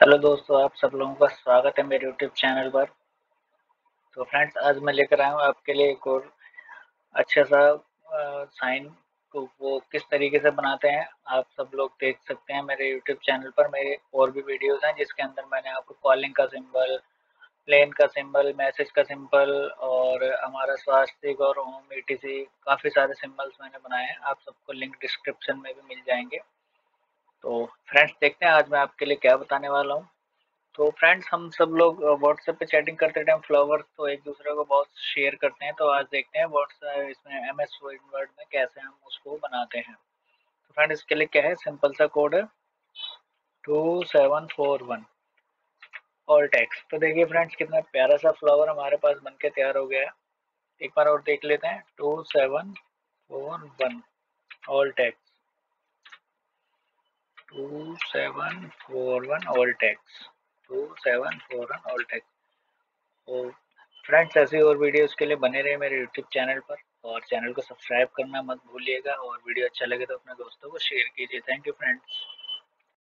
Hello दोस्तों, आप सब लोगों का स्वागत है मेरे यूट्यूब चैनल पर। तो फ्रेंड्स, आज मैं लेकर आया हूँ आपके लिए एक और अच्छा सा साइन को वो किस तरीके से बनाते हैं आप सब लोग देख सकते हैं मेरे यूट्यूब चैनल पर। मेरे और भी वीडियोस हैं जिसके अंदर मैंने आपको कॉलिंग का सिंबल, प्लेन का सिंबल, मैसेज का सिंबल और हमारा स्वास्तिक और होम ईटीसी काफ़ी सारे सिंबल्स मैंने बनाए हैं। आप सबको लिंक डिस्क्रिप्शन में भी मिल जाएंगे। तो फ्रेंड्स, देखते हैं आज मैं आपके लिए क्या बताने वाला हूँ। तो फ्रेंड्स, हम सब लोग व्हाट्सएप पे चैटिंग करते टाइम फ्लावर्स तो एक दूसरे को बहुत शेयर करते हैं। तो आज देखते हैं व्हाट्सएप इसमें एमएस वर्ड में कैसे हम उसको बनाते हैं। तो फ्रेंड, इसके लिए क्या है, सिंपल सा कोड है 2741 ऑल टेक्स्ट। तो देखिए फ्रेंड्स, कितना प्यारा सा फ्लावर हमारे पास बनके तैयार हो गया है। एक बार और देख लेते हैं, 2741 all text, 2741 all text, 2741 all text. तो फ्रेंड्स, ऐसे और वीडियोस के लिए बने रहे मेरे यूट्यूब चैनल पर और चैनल को सब्सक्राइब करना मत भूलिएगा। और वीडियो अच्छा लगे तो अपने दोस्तों को शेयर कीजिए। Thank you friends.